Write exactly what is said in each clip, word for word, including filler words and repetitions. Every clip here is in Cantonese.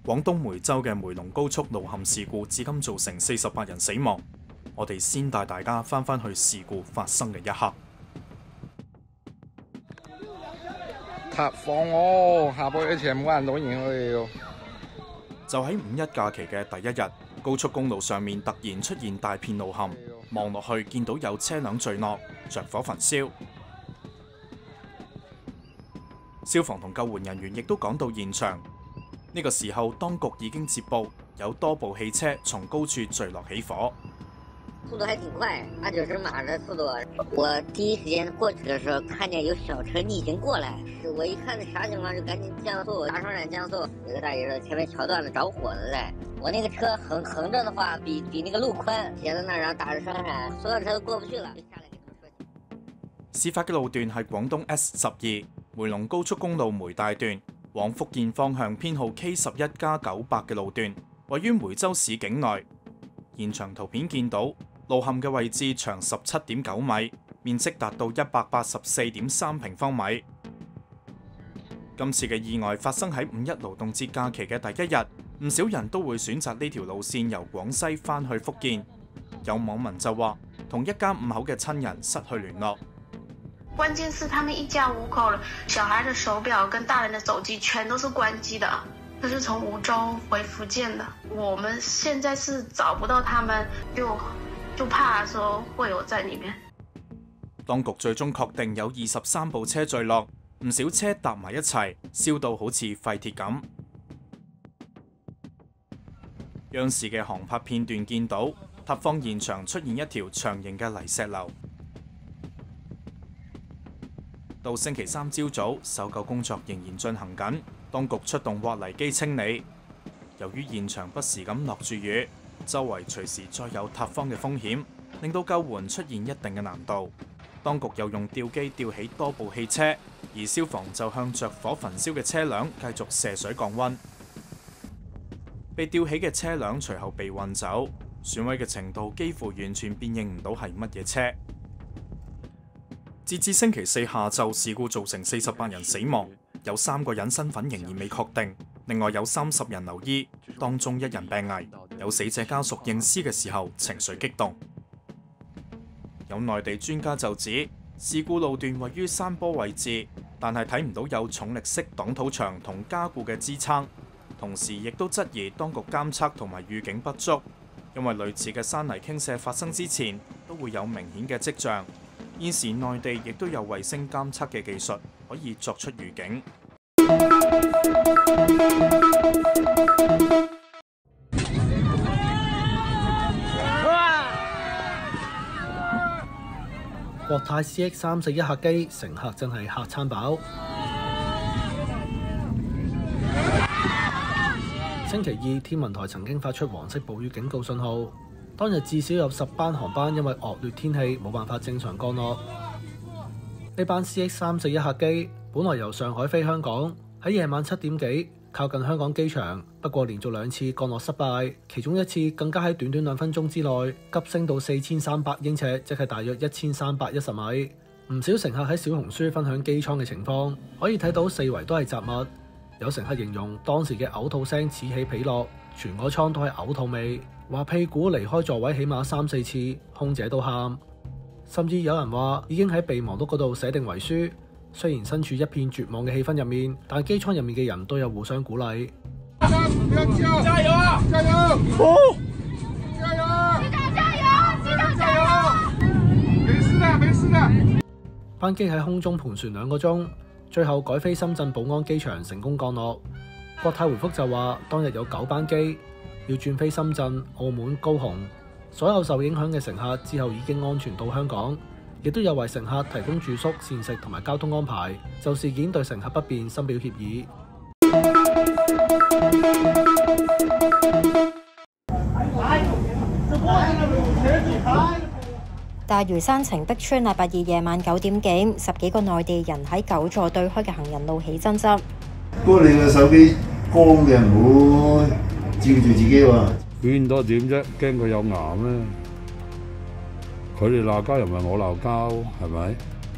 廣東梅州嘅梅龍高速路陷事故至今造成四十八人死亡。我哋先帶大家翻返去事故發生嘅一刻。 塌房哦，下坡一前冇人攞嘢去。 就喺五一假期嘅第一日，高速公路上面突然出現大片路陷，望落去見到有車輛墜落，着火焚燒。消防同救援人員亦都趕到現場。呢個時候，當局已經接報有多部汽車從高處墜落起火。 速度還挺快，二九十碼的速度。我第一時間過去的時候，看見有小車逆行過來，我一看啥情況，就趕緊降速，打雙閃降速。有個大爺說前面橋斷了，着火了嘞。我那個車橫橫着的話，比比那個路寬，斜在那，然後打着雙閃，所有車都過不去了。 事發嘅路段係廣東 S 十二梅龍高速公路梅大段往福建方向編號 K 十一加九百嘅路段，位於梅州市境內。現場圖片見到，路陷嘅位置長十七點九米，面積達到一百八十四點三平方米。今次嘅意外發生喺五一勞動節假期嘅第一日，唔少人都會選擇呢條路線由廣西返去福建。有網民就話，同一家五口嘅親人失去聯絡。 關鍵是他們一家五口，小孩的手錶跟大人的手機全都是關機的。這是從梧州回福建的，我們現在是找不到他們，就就怕說會有在裏面。 當局最終確定有二十三部車墜落，唔少車搭埋一齊，燒到好似廢鐵咁。央視嘅航拍片段見到，塌方現場出現一條長形嘅泥石流。到星期三朝早，搜救工作仍然進行緊。當局出動挖泥機清理，由於現場不時咁落住雨，周圍隨時再有塌方嘅風險，令到救援出現一定嘅難度。當局又用吊機吊起多部汽車，而消防就向着火焚燒嘅車輛繼續射水降溫。被吊起嘅車輛隨後被運走，損毀嘅程度幾乎完全辨認唔到係乜嘢車。截至星期四下晝，事故造成四十八人死亡。有三個人身份仍然未確定，另外有三十人留醫，當中一人病危。有死者家屬認屍嘅時候情緒激動。有內地專家就指，事故路段位於山坡位置，但係睇唔到有重力式擋土牆同加固嘅支撐，同時亦都質疑當局監測同埋預警不足，因為類似嘅山泥傾瀉發生之前都會有明顯嘅跡象。現時內地亦都有衛星監測嘅技術，可以作出預警。 國泰 C X 三四一客機乘客真係嚇餐飽。星期二，天文台曾經發出黃色暴雨警告信號。當日至少有十班航班因為惡劣天氣冇辦法正常降落。呢班 C X 三四一客機本來由上海飛香港，喺夜晚七點幾靠近香港機場，不過連續兩次降落失敗，其中一次更加喺短短兩分鐘之內急升到四千三百英尺，即係大約一千三百一十米。唔少乘客喺小紅書分享機艙嘅情況，可以睇到四圍都係雜物。有乘客形容當時嘅嘔吐聲此起彼落，全個艙都係嘔吐味。話屁股離開座位起碼三四次，空姐都喊，甚至有人話已經喺備忘錄嗰度寫定遺書。雖然身處一片絕望嘅氣氛入面，但機艙入面嘅人都有互相鼓勵。加油啊！加油！哦！加油！機長加油！機長加油！沒事的，沒事的。班機喺空中盤旋兩個鐘，最後改飛深圳寶安機場成功降落。國泰回覆就話，當日有九班機要轉飛深圳、澳門、高雄，所有受影響嘅乘客之後已經安全到香港，亦都有為乘客提供住宿、膳食同埋交通安排。就事件對乘客不便深表歉意。 大嶼山澄碧村禮拜二夜晚九點幾，十幾個內地人喺九座對開嘅行人路起爭執。 不過你個手機光嘅，唔好照住自己喎。 勸多點啫，驚佢有癌咩？佢哋鬧交又唔係我鬧交，係咪？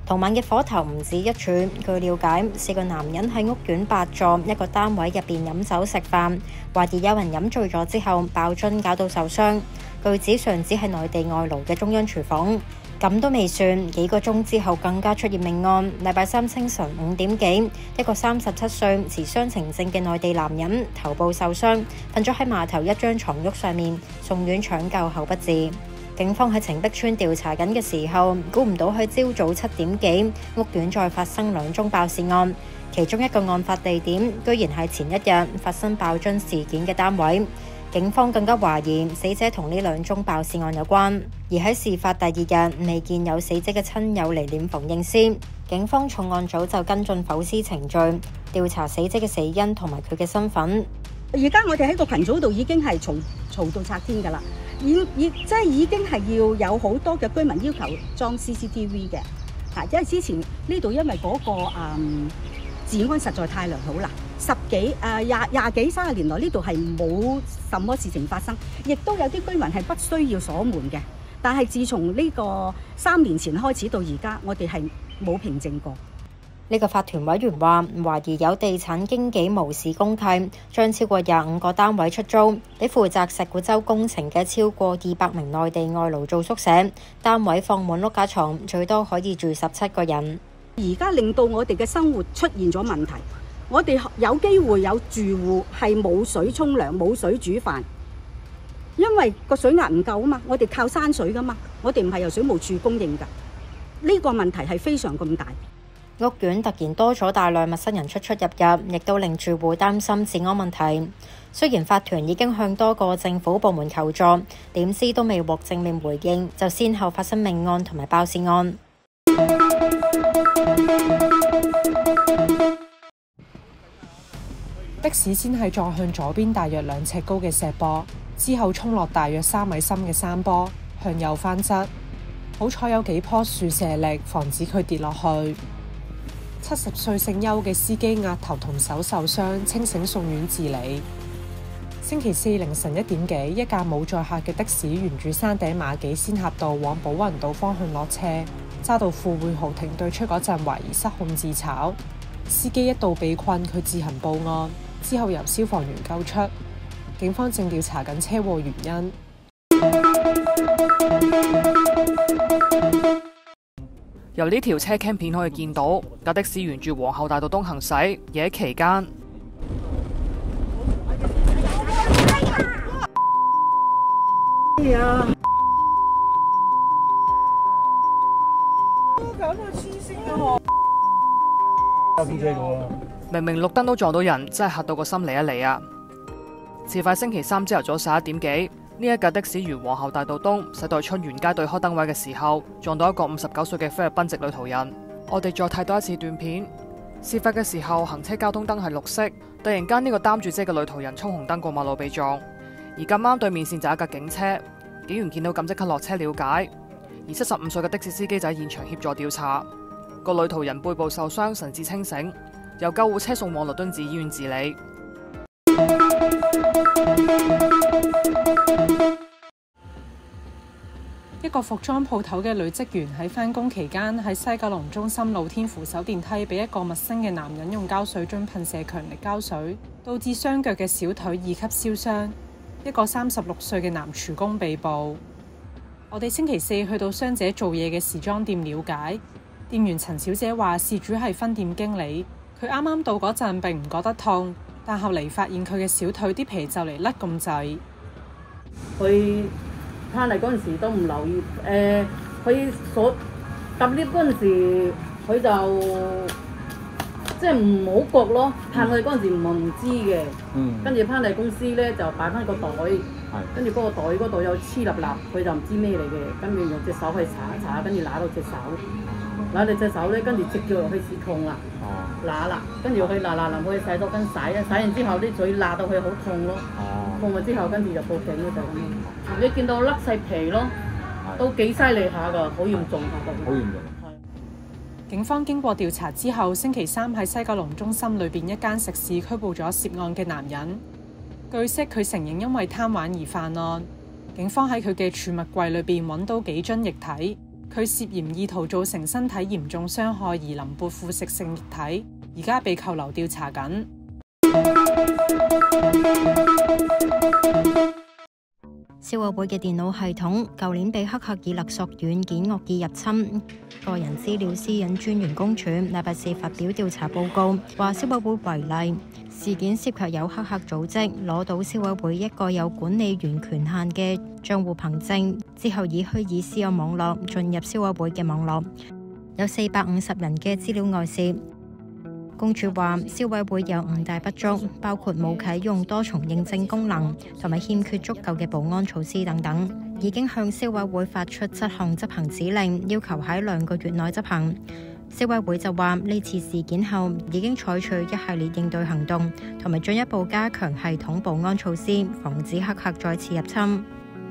同晚嘅火頭唔止一處，據了解，四個男人喺屋苑八座一個單位入邊飲酒食飯，懷疑有人飲醉咗之後爆樽搞到受傷。據指上址係內地外勞嘅中央廚房。咁都未算，幾個鐘之後更加出現命案。禮拜三清晨五點幾，一個三十七歲持雙程證嘅內地男人頭部受傷，瞓咗喺碼頭一張床褥上面，送院搶救後不治。警方喺澄碧邨調查緊嘅時候，估唔到喺朝早七點幾，屋苑再發生兩宗爆竊案，其中一個案發地點居然係前一日發生爆樽事件嘅單位。警方更加懷疑死者同呢兩宗爆竊案有關，而喺事發第二日未見有死者嘅親友嚟殮房認屍。警方重案組就跟進剖屍程序，調查死者嘅死因同埋佢嘅身份。 而家我哋喺個群組度已經係嘈嘈到拆天㗎啦，已已即係已經係要有好多嘅居民要求裝 C C T V 嘅嚇，因為之前呢度因為嗰、那個嗯治安實在太良好啦，十幾誒廿廿幾三十年來呢度係冇什麼事情發生，亦都有啲居民係不需要鎖門嘅。但係自從呢個三年前開始到而家，我哋係冇平靜過。 呢個法團委員話，懷疑有地產經紀無視公契，將超過廿五個單位出租，俾負責石鼓洲工程嘅超過二百名內地外勞做宿舍，單位放滿碌架床，最多可以住十七個人。 而家令到我哋嘅生活出現咗問題，我哋有機會有住戶係冇水沖涼、冇水煮飯，因為個水壓唔夠啊嘛，我哋靠山水噶嘛，我哋唔係由水務署供應㗎，呢個問題係非常咁大。 屋苑突然多咗大量陌生人出出入入，亦都令住戶擔心治安問題。雖然法團已經向多個政府部門求助，點知都未獲正面回應，就先後發生命案同埋爆竊案。 的士先係撞向左邊大約兩尺高嘅石壆，之後衝落大約三米深嘅山坡，向右翻側。好彩有幾棵樹射力，防止佢跌落去。七十歲姓邱嘅司機額頭同手受傷，清醒送院治理。星期四凌晨一點幾，一架冇載客嘅的，的士沿住山頂馬己仙峽道往寶雲道方向落車，揸到富匯豪庭對出嗰陣，懷疑失控自炒，司機一度被困，佢自行報案，之後由消防員救出。警方正調查緊車禍原因。 由呢條車 cam 片可以見到，架的士沿住皇后大道東行駛，而喺期間，明明綠燈都撞到人，真係嚇到個心離一離啊！事發星期三朝頭早十一點幾。呢一架的士沿皇后大道東駛到春園街對開燈位嘅時候，撞到一個五十九歲嘅菲律賓籍女途人。我哋再睇多一次段片。事發嘅時候，行車交通燈係綠色，突然間呢個擔住遮嘅女途人衝紅燈過馬路被撞，而咁啱對面線就有一架警車。警員見到咁即刻落車了解，而七十五歲嘅的，的士司機就喺現場協助調查。個女途人背部受傷，神志清醒，由救護車送往律敦治醫院治理。 一個服裝鋪頭嘅女職員喺返工期間喺西九龍中心露天扶手電梯，俾一個陌生嘅男人用膠水樽噴射強力膠水，導致雙腳嘅小腿二級燒傷。一個三十六歲嘅男廚工被捕。我哋星期四去到傷者做嘢嘅時裝店了解，店員陳小姐話事主係分店經理，佢啱啱到嗰陣並唔覺得痛，但後嚟發現佢嘅小腿啲皮就嚟甩咁滯。 佢翻嚟嗰陣時都唔留意，誒佢所搭 lift 嗰陣時，佢就即係唔好覺咯。拍佢嗰陣時唔係唔知嘅，跟住翻嚟公司咧就擺翻個袋，跟住嗰個袋嗰度有黐立立，佢就唔知咩嚟嘅，跟住用隻手去查一查，跟住揦到隻手，揦到隻手咧，跟住隻腳又開始痛啦，揦啦，跟住佢嗱嗱臨去洗多跟洗啊，洗完之後啲嘴揦到佢好痛咯。痛咗之後，跟住就報警咯，就咁樣。你見到甩晒皮咯，都幾犀利下㗎，好嚴重下㗎。好嚴重。 警方經過調查之後，星期三喺西九龍中心裏邊一間食肆拘捕咗涉案嘅男人。據悉，佢承認因為貪玩而犯案。警方喺佢嘅儲物櫃裏邊揾到幾樽液體， 佢涉嫌意圖造成身體嚴重傷害而淋潑腐蝕性液體，而家被扣留調查緊。 消委會嘅電腦系統舊年被黑客以勒索軟件惡意入侵，個人資料私隱專員公署禮拜四發表調查報告，話消委會違例，事件涉及有黑客組織攞到消委會一個有管理員權限嘅賬戶憑證，之後以虛擬私有網絡進入消委會嘅網絡，有四百五十人嘅資料外泄。公署話消委會有五大不足，包括冇啟用多重認證功能，同埋欠缺足夠嘅保安措施等等。已經向消委會發出七項執行指令，要求喺兩個月內執行。消委會就話呢次事件後已經採取一系列應對行動，同埋進一步加強系統保安措施，防止黑客再次入侵。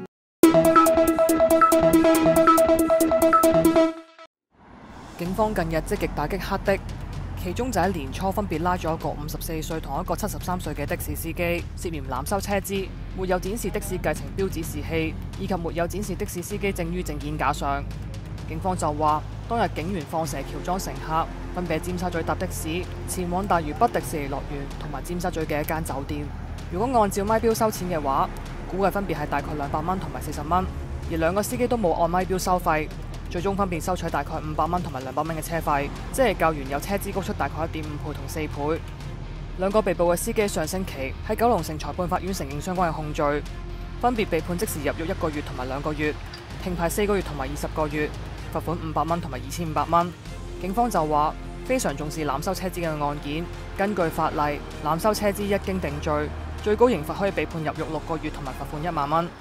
警方近日積極打擊黑的。其中就喺年初分別拉咗一個五十四歲同一個七十三歲嘅的士司機，涉嫌濫收車資，沒有展示的士繼承標指示器，以及沒有展示的士司機證於證件架上。警方就話，當日警員放蛇橋裝乘客，分別尖沙咀搭的士前往大嶼北迪士尼樂園同埋尖沙咀嘅一間酒店。如果按照咪標收錢嘅話，估計分別係大概兩百蚊同埋四十蚊，而兩個司機都冇按咪標收費。最終分別收取大概五百蚊同埋兩百蚊嘅車費，即係較原有車資高出大概一點五倍同四倍。兩個被捕嘅司機上星期喺九龍城裁判法院承認相關嘅控罪，分別被判即時入獄一個月同埋兩個月，停牌四個月同埋二十個月，罰款五百蚊同埋二千五百蚊。警方就話非常重視濫收車資嘅案件，根據法例，濫收車資一經定罪，最高刑罰可以被判入獄六個月同埋罰款一萬蚊。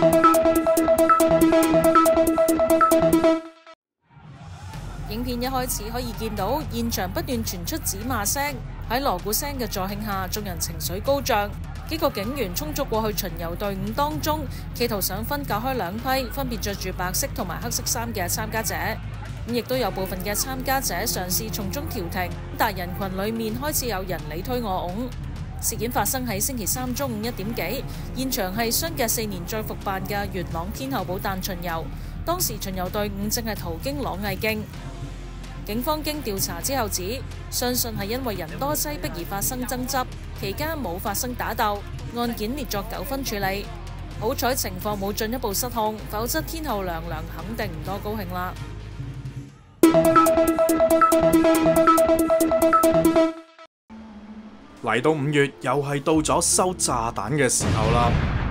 影片一開始可以見到現場不斷傳出指罵聲，喺鑼鼓聲嘅助興下，眾人情緒高漲。幾個警員衝咗過去巡遊隊伍當中，企圖想分隔開兩批分別着住白色同埋黑色衫嘅參加者。咁亦都有部分嘅參加者嘗試從中調停，但人群裡面開始有人你推我擁。事件發生喺星期三中午一點幾，現場係相隔四年再復辦嘅元朗天后寶誕巡遊。當時巡遊隊伍正係途經朗藝徑。警方經調查之後指，相信係因為人多擠迫而發生爭執，期間冇發生打鬥，案件列作糾紛處理。好彩情況冇進一步失控，否則天后娘娘肯定唔多高興啦。 嚟到五月，又係到咗收炸彈嘅時候啦。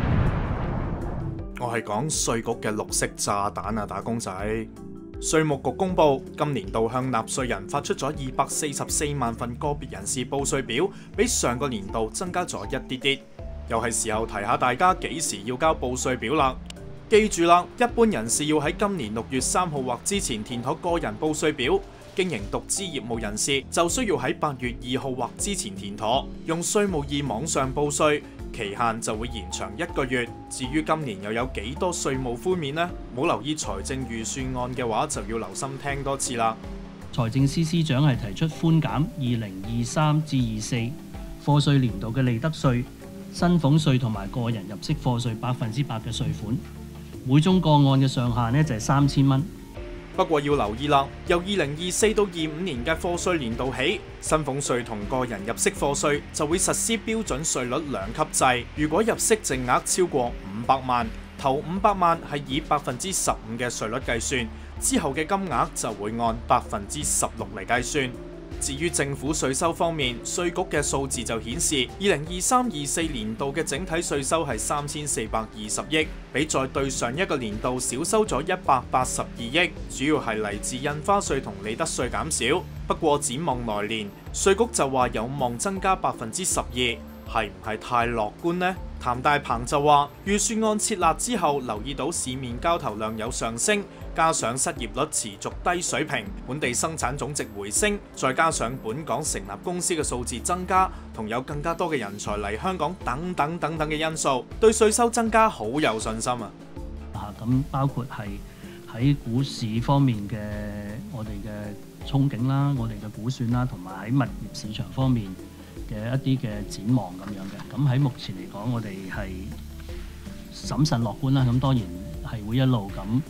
我係講稅局嘅綠色炸彈啊，打工仔。稅務局公布，今年度向納稅人發出咗二百四十四萬份個別人士報稅表，比上個年度增加咗一啲啲。又係時候提下大家幾時要交報稅表啦。記住啦，一般人士要喺今年六月三號或之前填妥個人報稅表，經營獨資業務人士就需要喺八月二號或之前填妥。用稅務易網上報稅，期限就會延長一個月。至於今年又有幾多稅務寬免呢？冇留意財政預算案嘅話，就要留心聽多次啦。 財政司司長係提出寬減二零二三至二四課稅年度嘅利得稅、薪俸稅同埋個人入息課稅百分之百嘅稅款，每宗個案嘅上限呢就係三千蚊。 不過要留意啦，由二零二四到二五年嘅課稅年度起，薪俸稅同個人入息課稅就會實施標準稅率兩級制。如果入息淨額超過五百萬，頭五百萬係以百分之十五嘅稅率計算，之後嘅金額就會按百分之十六嚟計算。至於政府稅收方面，稅局嘅數字就顯示，二零二三二四年度嘅整體稅收係三千四百二十億，比在對上一個年度少收咗一百八十二億，主要係嚟自印花稅同利得稅減少。不過展望來年，稅局就話有望增加百分之十二，係唔係太樂觀呢？譚大鵬就話，預算案設立之後，留意到市面交投量有上升，加上失業率持續低水平，本地生產總值回升，再加上本港成立公司嘅數字增加，同有更加多嘅人才嚟香港等等等等嘅因素，對稅收增加好有信心啊！ 啊，咁包括係喺股市方面嘅我哋嘅憧憬啦，我哋嘅估算啦，同埋喺物業市場方面嘅一啲嘅展望咁樣嘅。咁喺目前嚟講，我哋係審慎樂觀啦。咁當然係會一路咁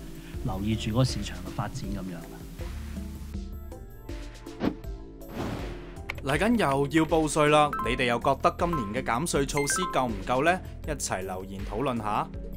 留意住嗰個市場嘅發展咁樣。 嚟緊又要報稅啦，你哋又覺得今年嘅減稅措施夠唔夠呢？一齊留言討論下。